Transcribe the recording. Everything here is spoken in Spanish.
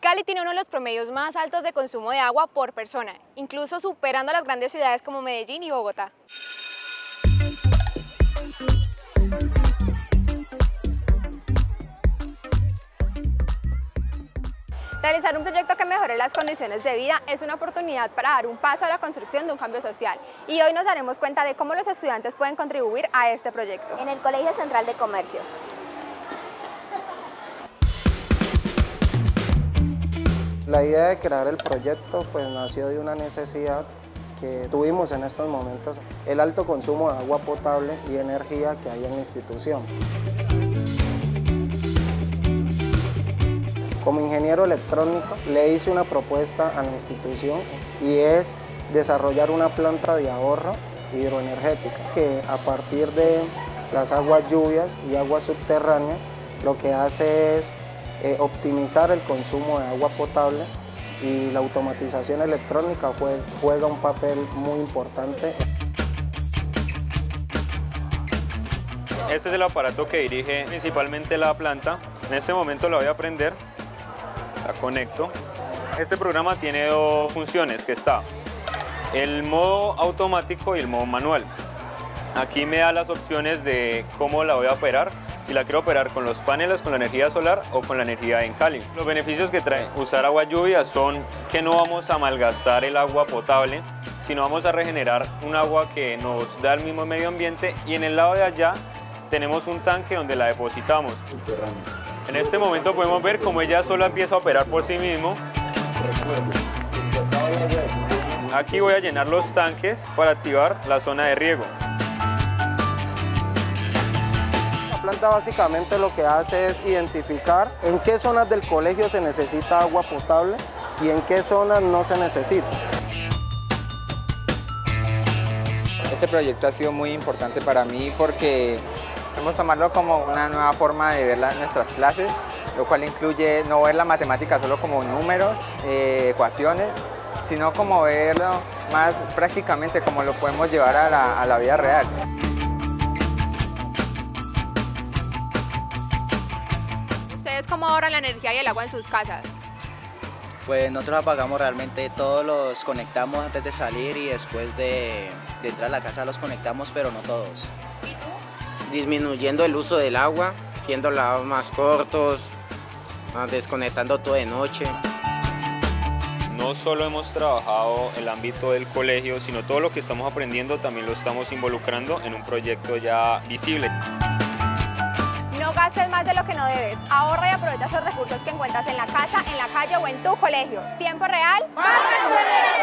Cali tiene uno de los promedios más altos de consumo de agua por persona, incluso superando a las grandes ciudades como Medellín y Bogotá. Realizar un proyecto que mejore las condiciones de vida es una oportunidad para dar un paso a la construcción de un cambio social. Y hoy nos daremos cuenta de cómo los estudiantes pueden contribuir a este proyecto. En el Colegio Central de Comercio. La idea de crear el proyecto pues nació de una necesidad que tuvimos en estos momentos, el alto consumo de agua potable y energía que hay en la institución. Como ingeniero electrónico le hice una propuesta a la institución y es desarrollar una planta de ahorro hidroenergética que a partir de las aguas lluvias y agua subterránea lo que hace es optimizar el consumo de agua potable y la automatización electrónica juega un papel muy importante. Este es el aparato que dirige principalmente la planta. En este momento la voy a prender, la conecto. Este programa tiene dos funciones, que está el modo automático y el modo manual. Aquí me da las opciones de cómo la voy a operar. Si la quiero operar con los paneles, con la energía solar o con la energía en Cali. Los beneficios que trae usar agua lluvia son que no vamos a malgastar el agua potable, sino vamos a regenerar un agua que nos da el mismo medio ambiente, y en el lado de allá tenemos un tanque donde la depositamos. En este momento podemos ver cómo ella sola empieza a operar por sí mismo. Aquí voy a llenar los tanques para activar la zona de riego. La planta básicamente lo que hace es identificar en qué zonas del colegio se necesita agua potable y en qué zonas no se necesita. Este proyecto ha sido muy importante para mí porque podemos tomarlo como una nueva forma de ver nuestras clases, lo cual incluye no ver la matemática solo como números, ecuaciones, sino como verlo más prácticamente, como lo podemos llevar a la vida real. ¿Ustedes cómo ahorran la energía y el agua en sus casas? Pues nosotros apagamos realmente todos, los conectamos antes de salir y después de entrar a la casa los conectamos, pero no todos. ¿Y tú? Disminuyendo el uso del agua, haciendo lavados más cortos, desconectando todo de noche. No solo hemos trabajado el ámbito del colegio, sino todo lo que estamos aprendiendo también lo estamos involucrando en un proyecto ya visible. No gastes más de lo que no debes. Ahorra y aprovecha esos recursos que encuentras en la casa, en la calle o en tu colegio. Tiempo real. ¡Para tu generación!